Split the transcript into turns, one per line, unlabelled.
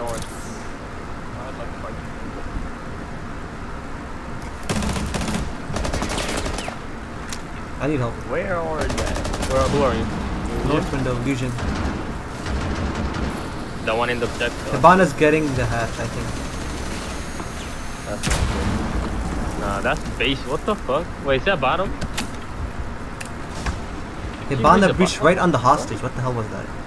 north. I'd like to fight
I need help.
Where are you at? Who are you?
North window, Legion.
The one in the deck.
Hibana's getting the hatch, I think.
That's not good. Nah, that's base. What the fuck? Wait, is that bottom?
Hibana breached right on the hostage. What the hell was that?